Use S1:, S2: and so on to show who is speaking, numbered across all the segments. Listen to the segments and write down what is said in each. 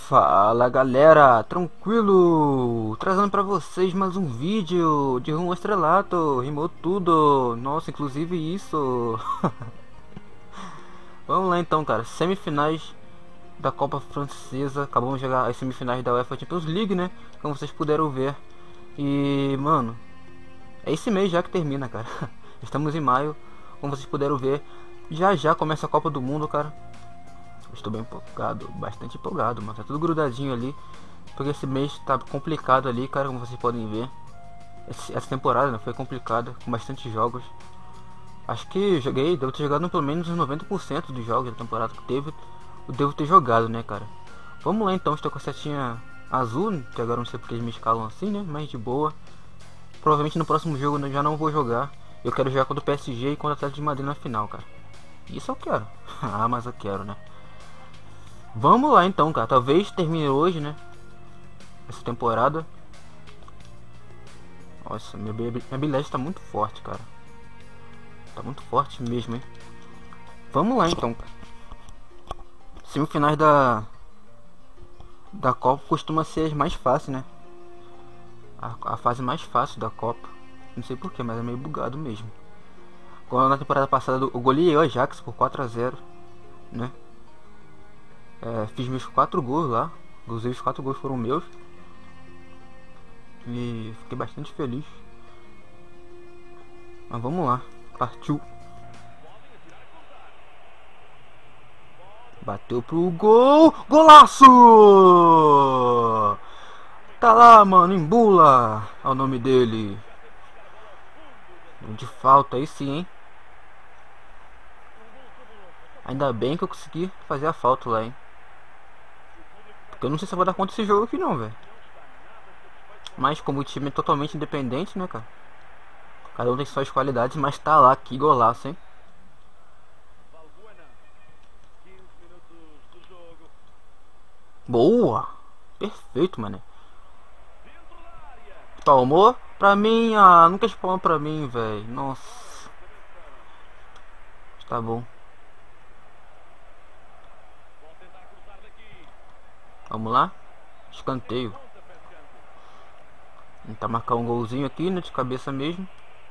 S1: Fala galera, tranquilo? Trazendo pra vocês mais um vídeo de Rumo ao Estrelato. Rimou tudo, nossa, inclusive isso. Vamos lá então, cara, semifinais da Copa Francesa. Acabamos de jogar as semifinais da UEFA Champions League, né? Como vocês puderam ver. E, mano, é esse mês já que termina, cara. Estamos em maio, como vocês puderam ver. Já já começa a Copa do Mundo, cara. Estou bem empolgado, bastante empolgado, mano. Tá tudo grudadinho ali. Porque esse mês tá complicado ali, cara, como vocês podem ver. Essa temporada, né, foi complicada, com bastante jogos. Acho que devo ter jogado pelo menos uns 90% dos jogos da temporada que teve. Eu devo ter jogado, né, cara. Vamos lá então, estou com a setinha azul, que agora não sei porque eles me escalam assim, né, mas de boa. Provavelmente no próximo jogo eu já não vou jogar. Eu quero jogar contra o PSG e contra o Atlético de Madrid na final, cara. Isso eu quero. Ah, mas eu quero, né. Vamos lá então, cara. Talvez termine hoje, né? Essa temporada. Nossa, minha habilidade tá muito forte, cara. Tá muito forte mesmo, hein? Vamos lá então, cara. Semifinais da Copa costuma ser as mais fáceis, né? A fase mais fácil da Copa. Não sei porquê, mas é meio bugado mesmo. Quando na temporada passada eu goleei o Ajax por 4-0, né? Fiz meus 4 gols lá. Os 4 gols foram meus. E fiquei bastante feliz. Mas vamos lá. Partiu. Bateu pro gol. Golaço! Tá lá, mano. Embula. É o nome dele. De falta aí sim, hein? Ainda bem que eu consegui fazer a falta lá, hein? Porque eu não sei se eu vou dar conta desse jogo aqui não, velho. Mas como o time é totalmente independente, né, cara? Cada um tem suas qualidades, mas tá lá, que golaço, hein? Boa! Perfeito, mano. Palmou? Pra mim, nunca spawnou pra mim, velho. Nossa. Tá bom. Vamos lá. Escanteio. Tentar marcar um golzinho aqui, né? De cabeça mesmo.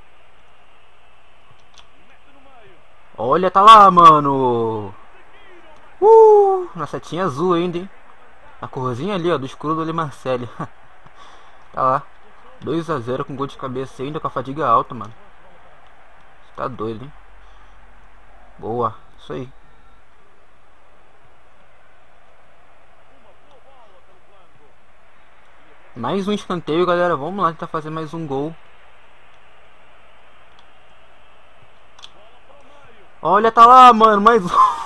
S1: Olha, tá lá, mano. Na setinha azul ainda, hein? A corzinha ali, ó, do escudo do Ali Marcelli. Tá lá. 2-0 com gol de cabeça ainda, com a fadiga alta, mano. Você tá doido, hein? Boa. Isso aí. Mais um escanteio, galera. Vamos lá tentar fazer mais um gol. Olha, tá lá, mano. Mais um.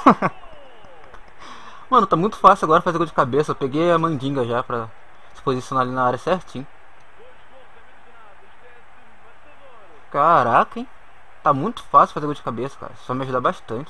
S1: Mano, tá muito fácil agora fazer gol de cabeça. Eu peguei a mandinga já pra se posicionar ali na área certinho. Caraca, hein? Tá muito fácil fazer gol de cabeça, cara. Isso vai me ajudar bastante.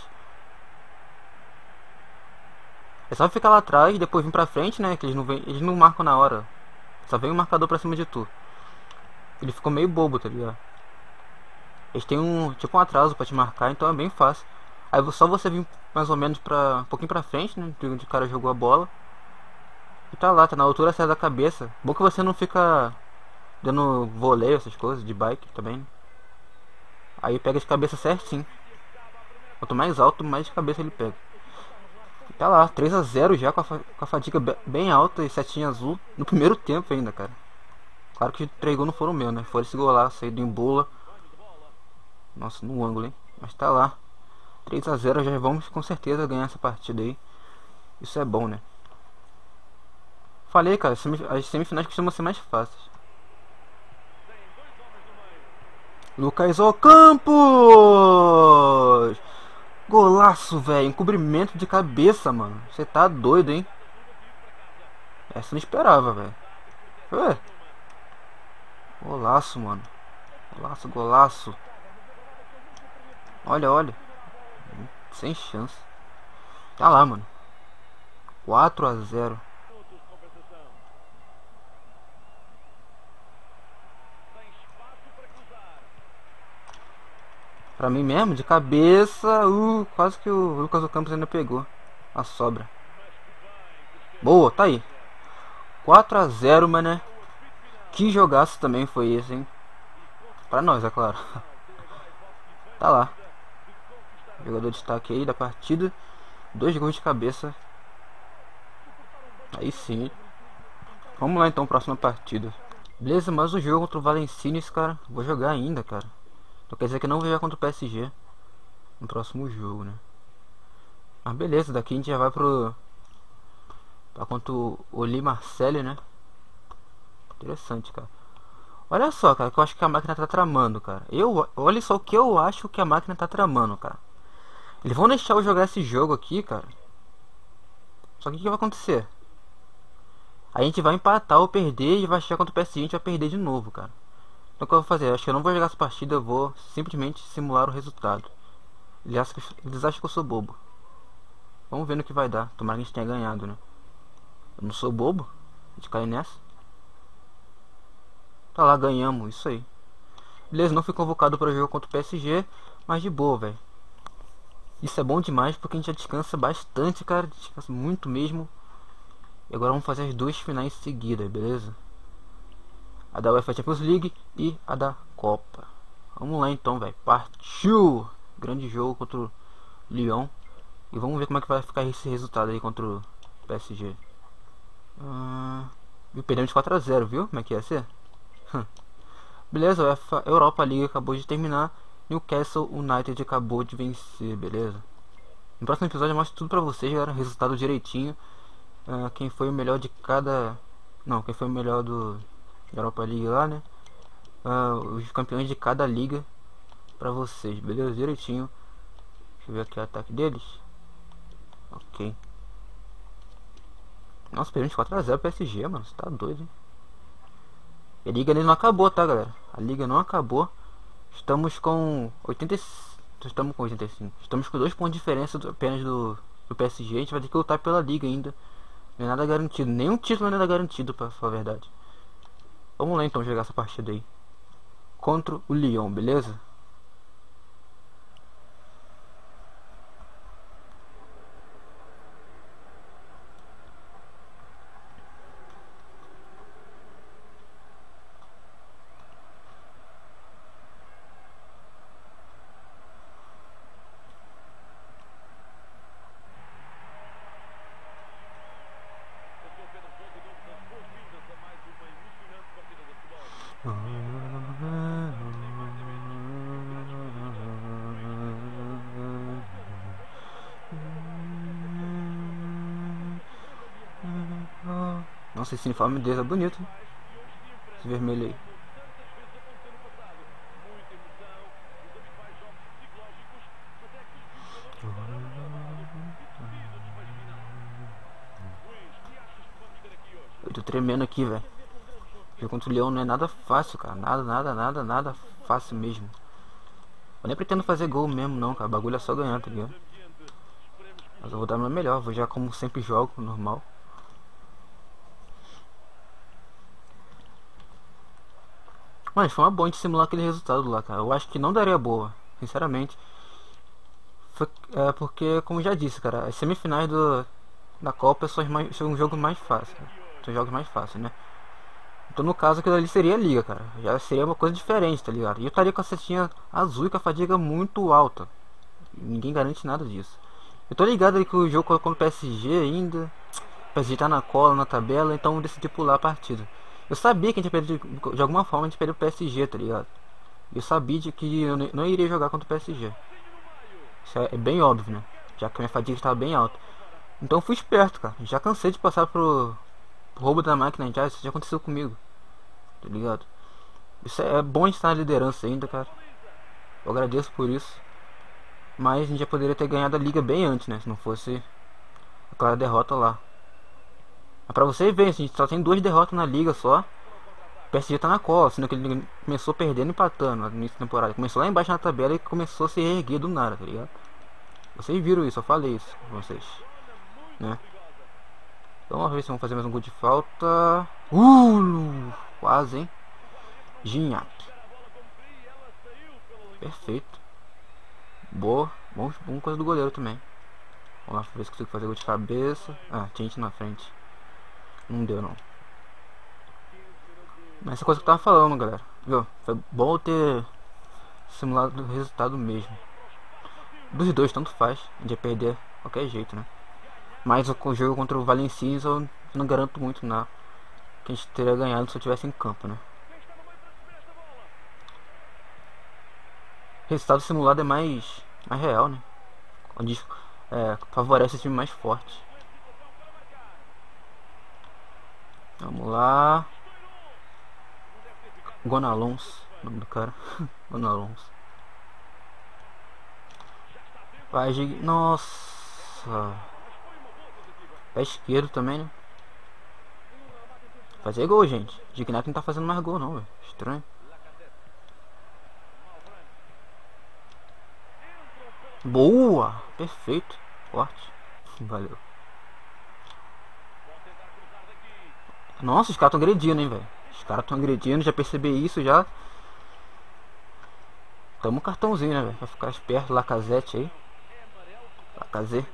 S1: É só ficar lá atrás e depois vir pra frente, né? Que eles não marcam na hora. Só vem o marcador pra cima de tu. Ele ficou meio bobo, tá ligado? Eles têm tipo um atraso pra te marcar, então é bem fácil. Aí só você vir mais ou menos um pouquinho pra frente, né? De onde o cara jogou a bola. E tá lá, tá na altura certa da cabeça. Bom que você não fica dando voleio, essas coisas, de bike também. Aí pega de cabeça certinho. Quanto mais alto, mais de cabeça ele pega. E tá lá, 3-0 já com a fadiga bem alta e setinha azul. No primeiro tempo ainda, cara. Claro que os 3 gols não foram meus, né? Foi esse golaço aí do Embula. Nossa, no ângulo, hein? Mas tá lá. 3-0, já vamos com certeza ganhar essa partida aí. Isso é bom, né? Falei, cara, as semifinais costumam ser mais fáceis. Lucas Ocampos! Golaço, velho. Encobrimento de cabeça, mano. Você tá doido, hein? Essa eu não esperava, velho. Ué. Golaço, mano. Golaço, golaço. Olha, olha. Sem chance. Tá lá, mano. 4-0. Pra mim mesmo, de cabeça. Quase que o Lucas Ocampos ainda pegou a sobra. Boa, tá aí. 4 a 0, mané. Que jogaço também foi esse, hein? Pra nós, é claro. Tá lá. Jogador de destaque aí da partida. 2 gols de cabeça. Aí sim. Vamos lá então, próxima partida. Beleza, mais um jogo contra o Valenciennes, cara. Vou jogar ainda, cara. Então quer dizer que não vou jogar contra o PSG no próximo jogo, né? Mas beleza, daqui a gente já vai pra contra o Oli Marcelli, né? Interessante, cara. Olha só, cara, que eu acho que a máquina tá tramando, cara. Olha só o que eu acho que a máquina tá tramando, cara. Eles vão deixar eu jogar esse jogo aqui, cara. Só que o que vai acontecer? A gente vai empatar ou perder e vai chegar contra o PSG, a gente vai perder de novo, cara. Então o que eu vou fazer? Acho que eu não vou jogar essa partida, eu vou simplesmente simular o resultado. Eles acham que eu sou bobo. Vamos ver no que vai dar. Tomara que a gente tenha ganhado, né? Eu não sou bobo. A gente cai nessa. Tá lá, ganhamos, isso aí. Beleza, não fui convocado para o jogo contra o PSG, mas de boa, velho. Isso é bom demais porque a gente já descansa bastante, cara. Descansa muito mesmo. E agora vamos fazer as 2 finais seguidas, beleza? A da UEFA Champions League e a da Copa. Vamos lá então, velho. Partiu! Grande jogo contra o Lyon. E vamos ver como é que vai ficar esse resultado aí contra o PSG. E perdemos de 4 a 0, viu? Como é que ia ser? Beleza, a UEFA Europa League acabou de terminar. Newcastle United acabou de vencer, beleza? No próximo episódio eu mostro tudo pra vocês, galera. Resultado direitinho. Quem foi o melhor de cada... Não, quem foi o melhor da Europa League lá, né? Os campeões de cada liga pra vocês, beleza? Direitinho. Deixa eu ver aqui o ataque deles. Ok. Nossa, perdemos de 4 a 0 PSG, mano. Você tá doido, hein? E a liga ainda não acabou, tá, galera? A liga não acabou. Estamos com 85. Estamos com 85. Estamos com 2 pontos de diferença apenas do PSG. A gente vai ter que lutar pela liga ainda. Não é nada garantido. Nenhum título é nada garantido, pra falar a verdade. Vamos lá então jogar essa partida aí. Contra o Lyon, beleza? Nossa, esse uniforme deles é bonito, hein? Esse vermelho aí. Eu tô tremendo aqui, velho. Jogo contra o Leão não é nada fácil, cara. Nada fácil mesmo. Eu nem pretendo fazer gol mesmo, não, cara. O bagulho é só ganhar, tá ligado? Mas eu vou dar meu melhor. Vou jogar como sempre jogo, normal. Mas foi uma boa de simular aquele resultado lá, cara. Eu acho que não daria boa, sinceramente. Porque, como já disse, cara, as semifinais da Copa são um jogo mais fácil. São jogos mais fáceis, né? Então no caso aquilo ali seria a liga, cara. Já seria uma coisa diferente, tá ligado? E eu estaria com a setinha azul e com a fadiga muito alta. Ninguém garante nada disso. Eu tô ligado aí que o jogo contra o PSG ainda. O PSG tá na cola, na tabela, então eu decidi pular a partida. Eu sabia que a gente ia perder, de alguma forma a gente perdeu o PSG, tá ligado? Eu sabia que eu não iria jogar contra o PSG. Isso é bem óbvio, né? Já que a minha fadiga estava bem alta. Então eu fui esperto, cara. Já cansei de passar pro roubo da máquina já. Isso já aconteceu comigo. Tá ligado? Isso é bom a gente estar na liderança ainda, cara. Eu agradeço por isso. Mas a gente já poderia ter ganhado a liga bem antes, né? Se não fosse aquela derrota lá. Mas pra você ver, a gente só tem 2 derrotas na liga só. O PSG tá na cola, sendo que ele começou perdendo e empatando no início da temporada. Começou lá embaixo na tabela e começou a se reerguer do nada, tá ligado? Vocês viram isso, eu falei isso com vocês, né? Então vamos ver se vamos fazer mais um gol de falta. Quase, hein? Gignac. Perfeito. Boa. Bom coisa do goleiro também. Vamos lá ver se consigo fazer gol de cabeça. Tinha gente na frente. Não deu não. Mas essa coisa que eu tava falando, galera. Viu? Foi bom ter simulado o resultado mesmo. Dos dois, tanto faz. A gente ia perder de qualquer jeito, né? Mas o jogo contra o Valenciennes eu não garanto muito não, que a gente teria ganhado se eu tivesse em campo, né? O resultado simulado é mais real, né? Onde favorece o time mais forte. Vamos lá. Gonalons, o nome do cara. Gonalons. Vai, nossa. Pé esquerdo também, né? Fazer gol, gente. Gignac não tá fazendo mais gol, não, velho. Estranho. Boa! Perfeito. Forte. Valeu. Nossa, os caras estão agredindo, hein, velho. Os caras estão agredindo, já percebi isso já. Toma um cartãozinho, né, velho? Pra ficar esperto, Lacazette aí. Lacazette.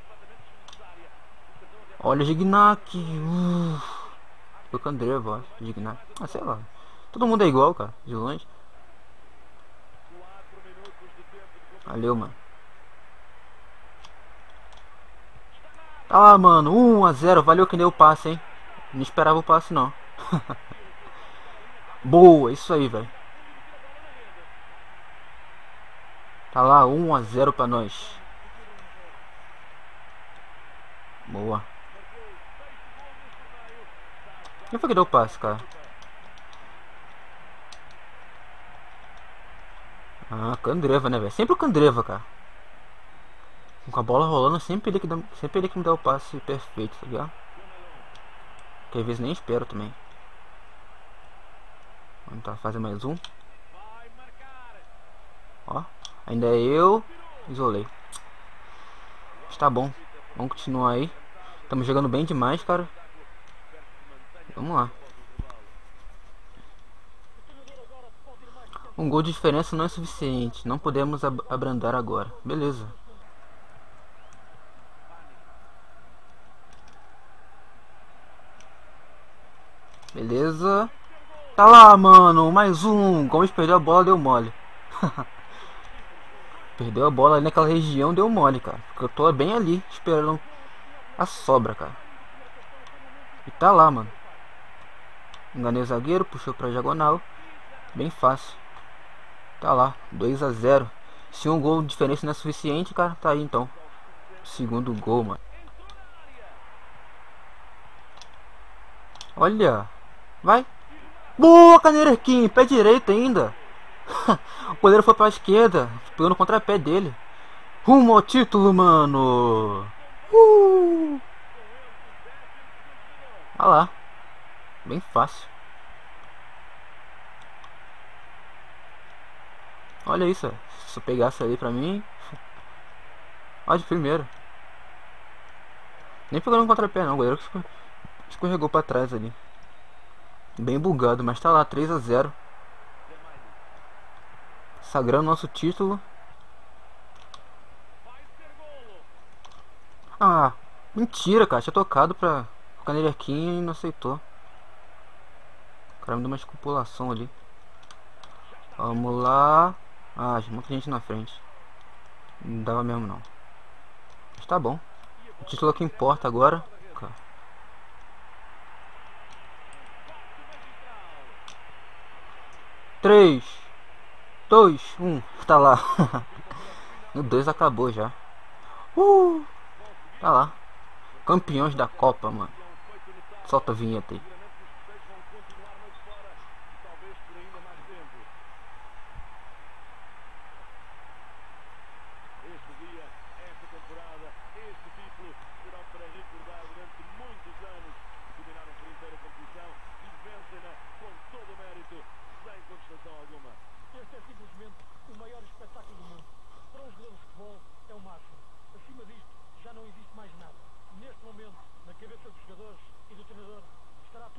S1: Olha o Gignac. Foi o Candreva, acho. Gignac. Ah, sei lá. Todo mundo é igual, cara. De longe. Valeu, mano. Ah, mano. 1 a 0. Valeu que deu o passe, hein. Não esperava o passe, não. Boa, isso aí, velho. Tá lá, 1 a 0 pra nós. Boa. Quem foi que deu o passe, cara? Ah, Candreva, né, velho? Sempre o Candreva, cara. Com a bola rolando, sempre ele que me dá o passe perfeito, tá ligado? Que às vezes nem espero também. Vamos tentar fazer mais um. Ó, ainda é eu. Isolei. Mas tá bom. Vamos continuar aí. Estamos jogando bem demais, cara. Vamos lá. Um gol de diferença não é suficiente. Não podemos abrandar agora. Beleza. Beleza. Tá lá, mano. Mais um. Gomes perdeu a bola, deu mole. Perdeu a bola ali naquela região, deu mole, cara. Porque eu tô bem ali, esperando a sobra, cara. E tá lá, mano. Enganei o zagueiro, puxou pra diagonal. Bem fácil. Tá lá, 2 a 0. Se um gol de diferença não é suficiente, cara, tá aí então. Segundo gol, mano. Olha. Vai. Boa, Canerequim. Pé direito ainda. O goleiro foi pra esquerda. Pegou no contrapé dele. Rumo ao título, mano. Olha lá. Bem fácil. Olha isso. Se eu pegasse ali pra mim. Ó, de primeiro. Nem pegou no contrapé não. O goleiro escorregou pra trás ali. Bem bugado, mas tá lá, 3 a 0. Sagrando nosso título. Ah, mentira, cara. Tinha tocado pra o Canerequinha e não aceitou. O cara me deu uma escupulação ali. Vamos lá. Ah, muita gente na frente. Não dava mesmo não. Mas tá bom. O título é o que importa agora. 3, 2, 1. Tá lá. O 2 acabou já. Tá lá. Campeões da Copa, mano. Solta a vinheta aí.
S2: Este é simplesmente o maior espetáculo do mundo. Para um jogador de futebol é o máximo. Acima disto já não existe mais nada. Neste momento, na cabeça dos jogadores e do treinador, estará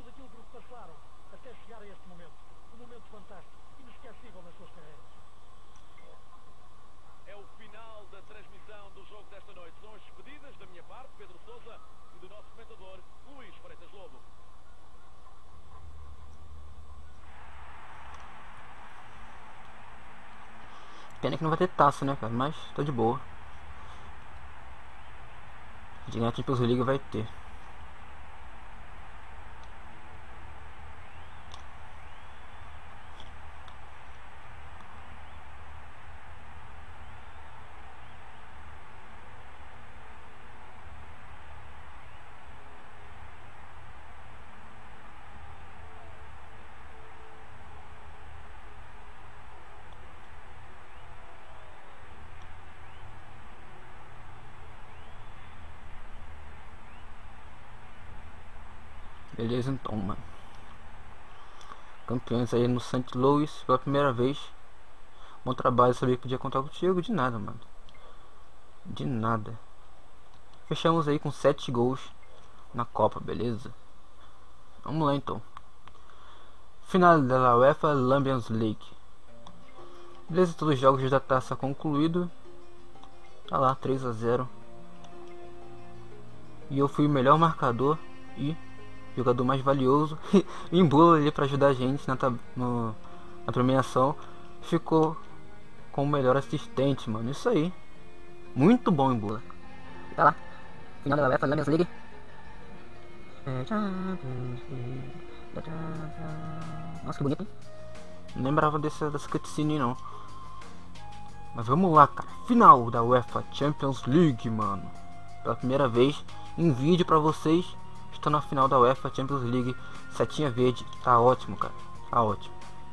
S1: Pena que não vai ter taça, né, cara? Mas tô de boa. De ganhar a Champions League vai ter. Beleza, então, mano. Campeões aí no St. Louis pela primeira vez. Bom trabalho, sabia que podia contar contigo. De nada, mano. De nada. Fechamos aí com 7 gols na Copa, beleza? Vamos lá, então. Final da UEFA Champions League. Beleza, todos os jogos da taça concluído. Tá lá, 3 a 0. E eu fui o melhor marcador e jogador mais valioso. Em Bula ali pra ajudar a gente na premiação. Ficou com o melhor assistente, mano. Isso aí. Muito bom em Bula. Tá lá. Final da UEFA Champions League. Nossa, que bonito, hein? Não lembrava dessa cutscene, não. Mas vamos lá, cara. Final da UEFA Champions League, mano. Pela primeira vez em vídeo pra vocês. Estou na final da UEFA Champions League. Setinha verde. Tá ótimo, cara. Tá ótimo.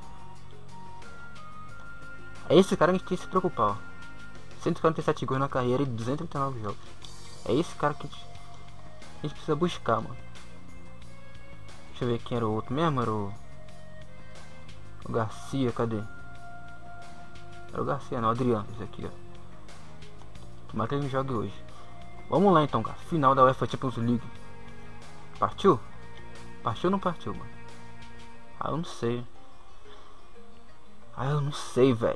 S1: É esse cara que a gente tem que se preocupar, ó. 147 gols na carreira e 239 jogos. É esse cara que a gente precisa buscar, mano. Deixa eu ver quem era o outro mesmo. Era o Garcia, cadê? Era o Garcia, não, o Adriano, esse aqui, ó. Tomara que ele não jogue hoje. Vamos lá então, cara. Final da UEFA Champions League. Partiu? Partiu ou não partiu, mano? Ah, eu não sei. Ah, eu não sei, velho.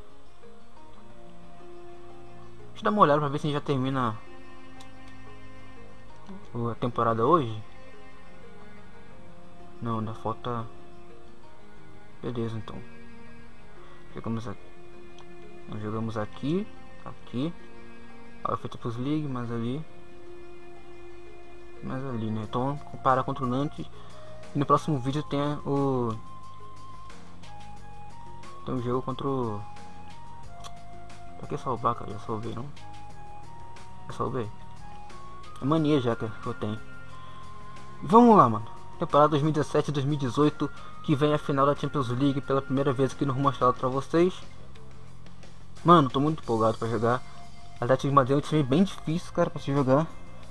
S1: Deixa eu dar uma olhada pra ver se a gente já termina a temporada hoje. Não, ainda falta. Beleza, então. Jogamos aqui. Nós jogamos aqui. Aqui. A UEFA Champions League, mais ali. Mais ali, né? Então, comparar contra o Nantes. E no próximo vídeo tem o. Tem um jogo contra o. Pra que salvar, cara? Já salvei, não? Já salvei. É mania já que eu tenho. Vamos lá, mano. Temporada 2017-2018. Que vem a final da Champions League pela primeira vez aqui no Rumo Mostrado pra vocês. Mano, tô muito empolgado pra jogar. A Atlético de Madrid é um time bem difícil, cara, pra se jogar.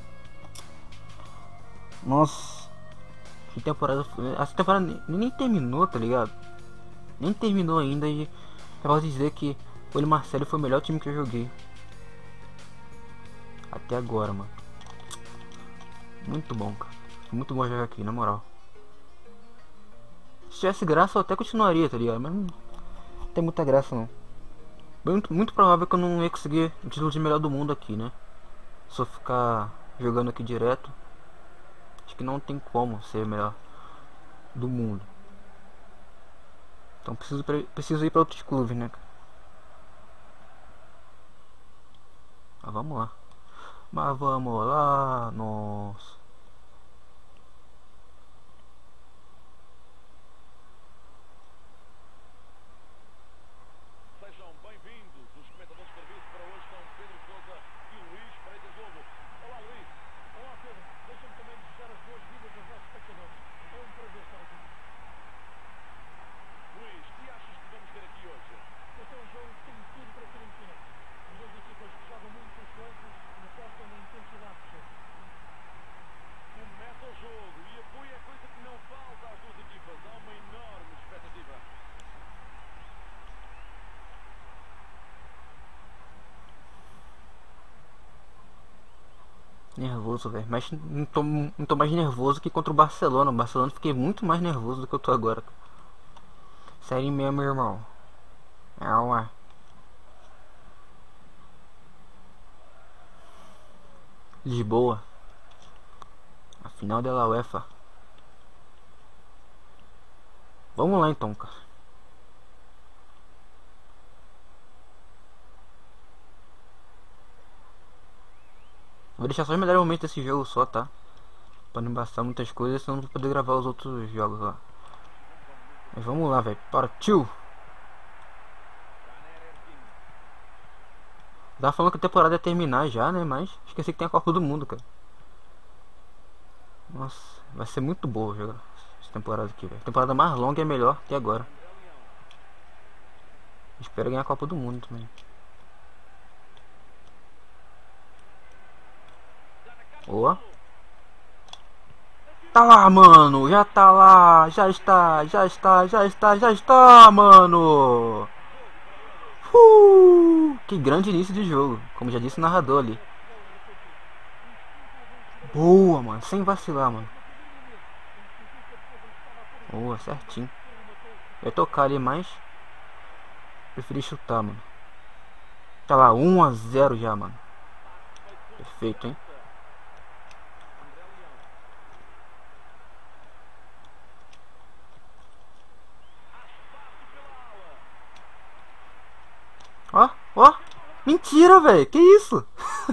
S1: Nossa. Que temporada. Essa temporada nem terminou, tá ligado? Nem terminou ainda e eu posso dizer que o Ele Marcelo foi o melhor time que eu joguei até agora, mano. Muito bom, cara. Muito bom jogar aqui, na moral. Se tivesse graça eu até continuaria, tá ligado? Mas não tem muita graça não. Muito provável que eu não ia conseguir o título de melhor do mundo aqui, né? Se eu ficar jogando aqui direto, acho que não tem como ser melhor do mundo. Então preciso ir para outros clubes, né? Mas vamos lá. Mas vamos lá, nossa.
S2: Sejam bem-vindos. Os comentadores de serviço para hoje são Pedro Sousa e Luís Freitas Lobo. Olá, Luís. Olá, Pedro. Deixa-me também desejar as boas-vindas aos nossos espectadores. É um prazer estar aqui. Luís, que achas que vamos ter aqui hoje? Este é um jogo que tem tudo para ser emocionante. As duas equipas que jogam muito com os flancos e apostam na intensidade do jogo. Começa o jogo e apoio é coisa que não falta às duas equipas. Há uma enorme expectativa.
S1: Nervoso, velho. Mas não tô mais nervoso que contra o Barcelona. O Barcelona fiquei muito mais nervoso do que eu tô agora. Sério mesmo, meu irmão. Calma. Lisboa. A final da UEFA. Vamos lá então, cara. Vou deixar só os melhores momentos desse jogo só, tá? Pra não embaçar muitas coisas, senão não vou poder gravar os outros jogos lá. Mas vamos lá, velho. Partiu! Tava falando que a temporada ia terminar já, né? Mas esqueci que tem a Copa do Mundo, cara. Nossa, vai ser muito boa jogar essa temporada aqui, velho. Temporada mais longa é melhor que agora. Espero ganhar a Copa do Mundo também. Boa. Tá lá, mano. Já tá lá. Já está, já está, já está, já está, mano. Que grande início de jogo. Como já disse o narrador ali. Boa, mano. Sem vacilar, mano. Boa, certinho. Eu ia tocar ali, mas preferi chutar, mano. Tá lá, 1 a 0 já, mano. Perfeito, hein? Ó, ó. Mentira, velho. Que isso?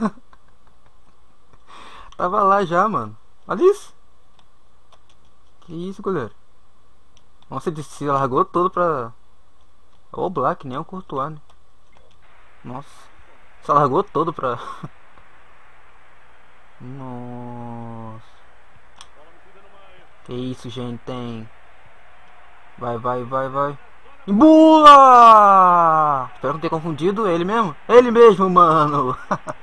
S1: Tava lá já, mano. Olha isso. Que isso, goleiro. Nossa, ele se largou todo pra... Ô, Black, nem o Courtois, né? Nossa. Se largou todo pra... Nossa. Que isso, gente, tem. Vai, vai, vai, vai. Bula! Espero não ter confundido ele mesmo. Ele mesmo, mano.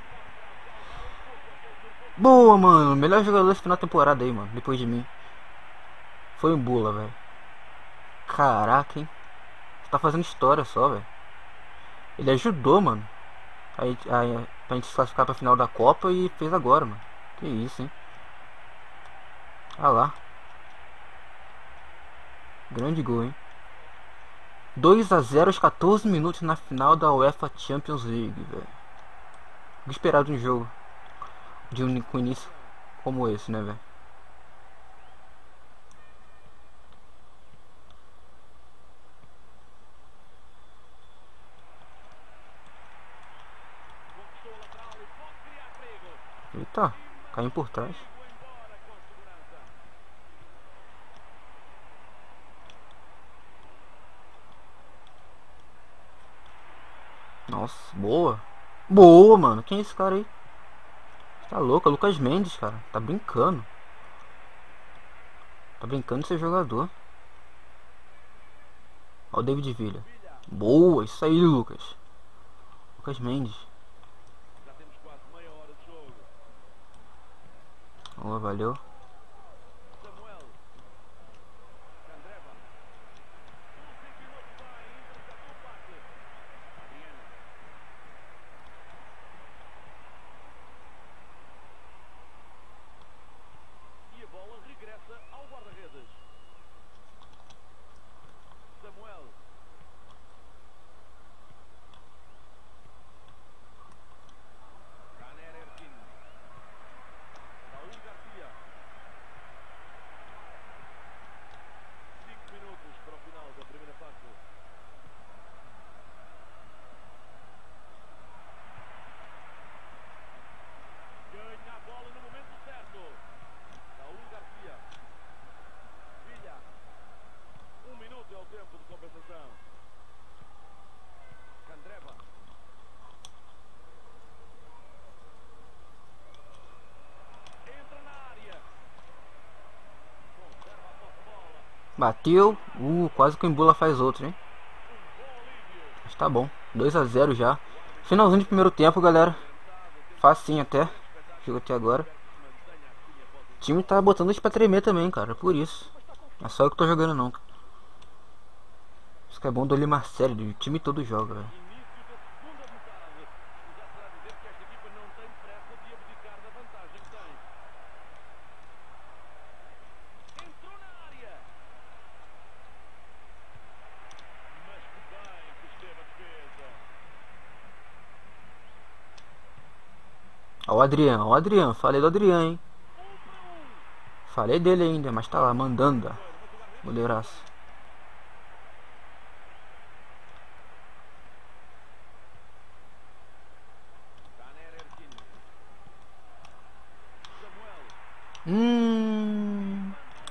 S1: Boa, mano. Melhor jogador desse final da temporada aí, mano. Depois de mim. Foi um Bula, velho. Caraca, hein. Tá fazendo história só, velho. Ele ajudou, mano. Pra gente se classificar pra final da Copa e fez agora, mano. Que isso, hein. Ah lá. Grande gol, hein. 2 a 0 aos 14 minutos na final da UEFA Champions League, velho. O que esperar de um jogo de um início como esse, né, velho? Eita, caiu por trás. Nossa, boa. Boa, mano. Quem é esse cara aí? Tá louco, é Lucas Mendes, cara. Tá brincando. Tá brincando de ser jogador. Ó o David Villa. Boa, isso aí, Lucas. Lucas Mendes. Boa, valeu.
S2: E a bola regressa ao guarda-redes. Samuel. Rainer Erkin. Raul Garcia. 5 minutos para o final da primeira fase. Ganha a bola no momento certo. Raul Garcia. Villa. 1 minuto é o tempo de compensação. Candreva. Entra na área. Conserva a posse de bola.
S1: Bateu. Quase que o Embula faz outro, hein? Mas tá bom. 2 a 0 já. Finalzinho de primeiro tempo, galera. Facinho até. Jogo até agora. O time tá botando isso pra tremer também, cara. Por isso. Não é só eu que tô jogando, não. Isso que é bom do Oli Marcelo. O time todo joga, velho.
S2: Início da segunda metade. Já será dizer que esta equipa não tem pressa de abdicar da vantagem que tem. Entrou na área. Mas que bem que esteve a defesa.
S1: Ó o Adriano, ó o Adriano. Falei do Adriano, hein? Falei dele ainda, mas tá lá, mandando. Goleiraço.
S2: Rainer Erkin.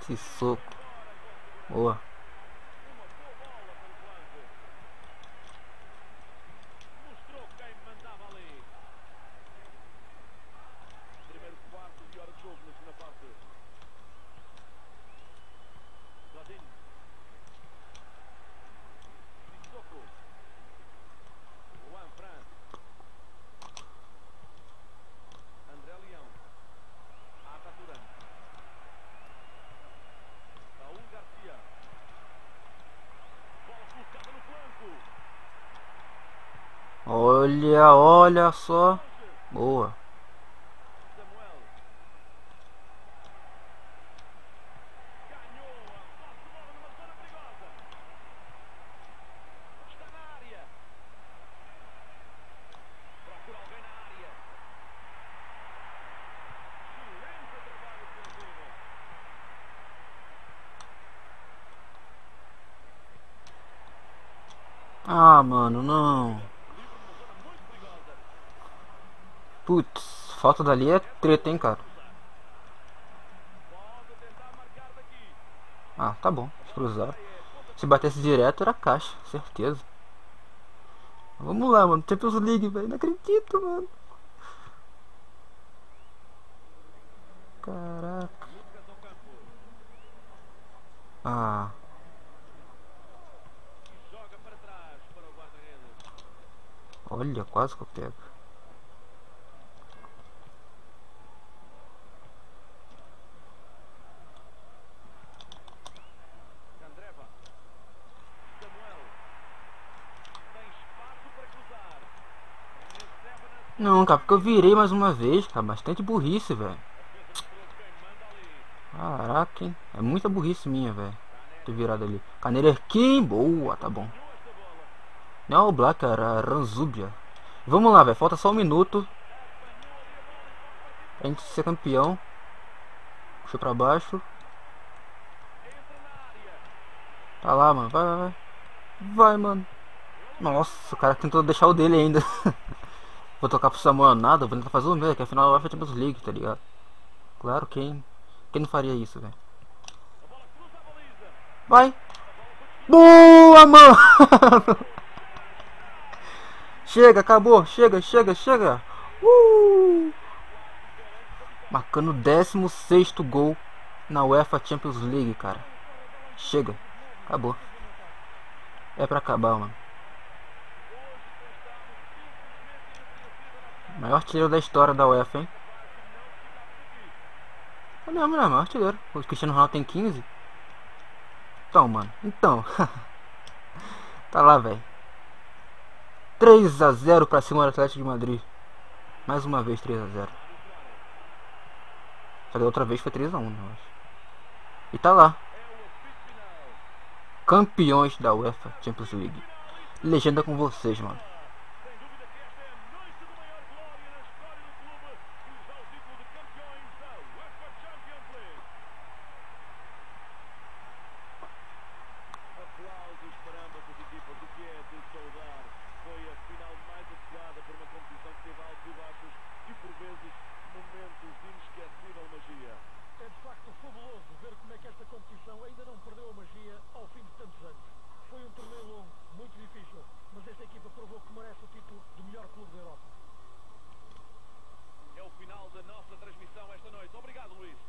S1: Que soco. Boa.
S2: Mostrou quem mandava ali. Primeiro quarto de hora de jogo na segunda parte. Godinho. Sissoko. Juan Fran. André Leão. Arda Turan. Raul Garcia. Bola colocada no flanco.
S1: Olha só. Boa.
S2: Samuel. Ganhou a posse de bola numa zona perigosa. Está na área. Procura alguém na área. Excelente trabalho defensivo.
S1: Ah, mano, não.
S2: Livre numa zona muito perigosa.
S1: Putz, falta dali é treta, hein, cara.
S2: Pode tentar marcar daqui.
S1: Ah, tá bom. Eles cruzaram.
S2: É ponta.
S1: Se batesse direto era caixa, certeza. Vamos lá, mano. Champions League, velho. Não acredito, mano. Caraca.
S2: Lucas ao campo.
S1: Ah,
S2: E joga para trás para o guarda-redes.
S1: olha, quase que eu pego.
S2: Candreva. Samuel. Tem espaço para cruzar. Recebe na
S1: Não, cara, porque eu virei mais uma vez, cara. Bastante burrice, velho.
S2: defesa mostrou quem manda ali.
S1: Caraca, hein. É muita burrice minha, velho. Ter virado ali. Canelerquim, boa, tá bom.
S2: Ganhou esta bola.
S1: Não é o Black, era a Ranzubia. Vamos lá, velho. Falta só um minuto pra gente ser campeão. Puxa pra baixo.
S2: Entra na área.
S1: Tá lá, mano. Vai, vai, vai. Vai, mano. Nossa, o cara tentou deixar o dele ainda. Vou tocar pro Samuel nada. Vou tentar fazer o meu, que afinal é a Champions League, tá ligado? Claro, quem não faria isso, velho?
S2: A bola cruza a baliza.
S1: Vai. Boa, mano. Chega, acabou. Chega, chega, chega. Marcando o 16º gol na UEFA Champions League, cara. Chega. Acabou. É pra acabar, mano. Maior artilheiro da história da UEFA, hein? É mesmo, né? Maior artilheiro. O Cristiano Ronaldo tem 15. Então, mano. Então. Tá lá, velho. 3-0 pra cima do Atlético de Madrid. Mais uma vez 3-0. Só que da outra vez foi 3-1, eu acho. E tá lá. Campeões da UEFA Champions League. Legenda com vocês, mano.
S2: Sem dúvida que esta é a noite de maior glória na história do clube que nos dá o título de campeões da UEFA Champions League. Aplausos para ambas as equipas, o que é de saudar. Foi a final mais adequada para uma competição que teve altos e baixos e por vezes momentos de inesquecível magia. É de facto fabuloso ver como é que esta competição ainda não perdeu a magia ao fim de tantos anos. Foi um torneio longo, muito difícil, mas esta equipa provou que merece o título de melhor clube da Europa. É o final da nossa transmissão esta noite. Obrigado, Luís.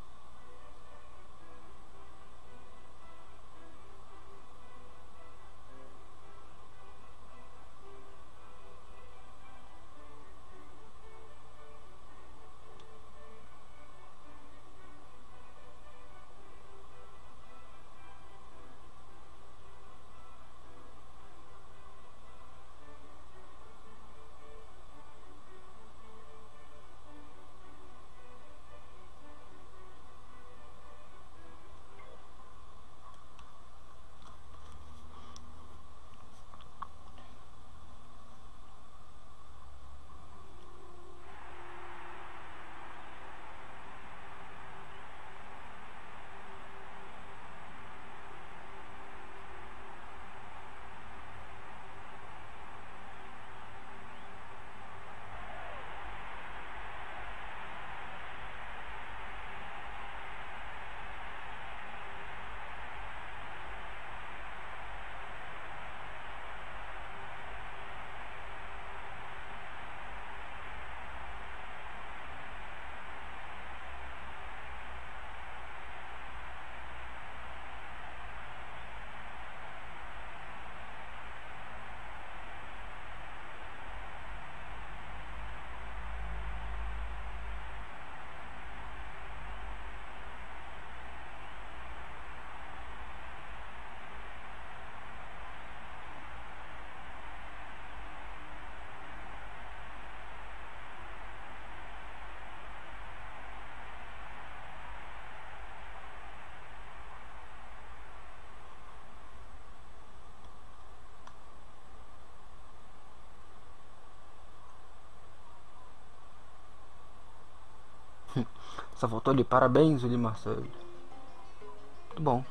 S1: Só voltou ali. Parabéns, William Marcelo. Muito bom.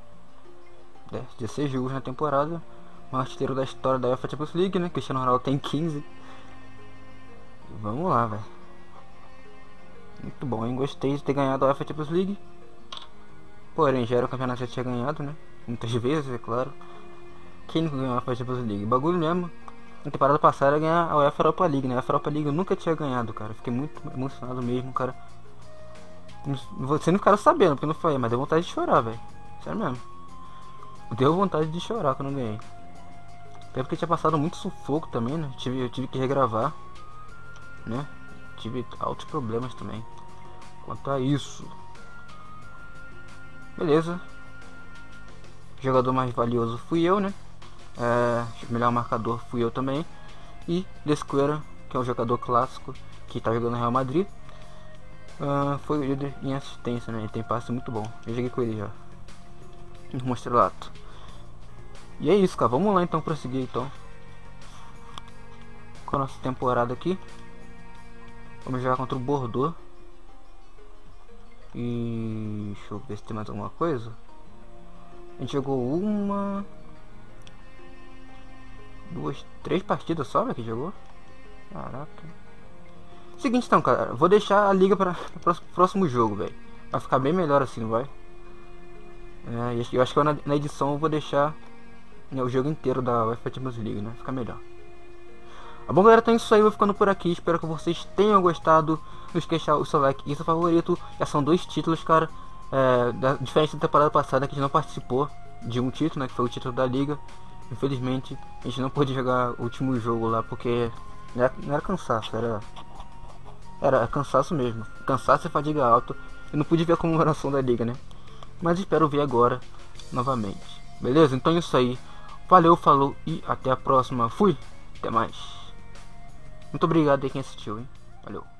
S1: 16 jogos na temporada. O artilheiro da história da UEFA Champions League, né? Cristiano Ronaldo tem 15. E vamos lá, velho. Muito bom, hein? Gostei de ter ganhado a UEFA Champions League. Porém, já era o campeonato que já tinha ganhado, né? Muitas vezes, é claro. Quem nunca ganhou a UEFA Champions League? Bagulho mesmo. Na temporada passada era ganhar a UEFA Europa League, né? A UEFA Europa League eu nunca tinha ganhado, cara. Fiquei muito emocionado mesmo, cara. Vocês não ficaram sabendo, porque eu não falei, mas deu vontade de chorar, velho. Sério mesmo. Deu vontade de chorar quando eu ganhei. Até porque tinha passado muito sufoco também, né? Eu tive que regravar, né? Tive altos problemas também quanto a isso. Beleza. O jogador mais valioso fui eu, né? Melhor marcador fui eu também. E Descuera, que é um jogador clássico que tá jogando no Real Madrid, foi o líder em assistência, né? Ele tem passe muito bom. Eu joguei com ele já no Estrelato. E é isso, cara. Vamos lá então prosseguir então com a nossa temporada aqui. Vamos jogar contra o Bordeaux. E deixa eu ver se tem mais alguma coisa. A gente jogou uma, duas, 3 partidas só, que jogou. Caraca. Seguinte então, cara, vou deixar a liga para o próximo jogo, velho. Vai ficar bem melhor assim, não vai? Eu acho que na edição eu vou deixar, né, o jogo inteiro da UEFA Champions League, né? Fica melhor. Tá bom, galera, então é isso aí, eu vou ficando por aqui. Espero que vocês tenham gostado. Não esqueça de deixar o seu like e seu favorito. Já são 2 títulos, cara. Diferente da temporada passada, que a gente não participou de um título, né? Que foi o título da liga. Infelizmente, a gente não pôde jogar o último jogo lá, porque não era cansaço, era cansaço mesmo. Cansaço e fadiga alta. Eu não pude ver a comemoração da liga, né? Mas espero ver agora novamente. Beleza? Então é isso aí. Valeu, falou e até a próxima. Fui! Até mais. Muito obrigado aí quem assistiu, hein? Valeu.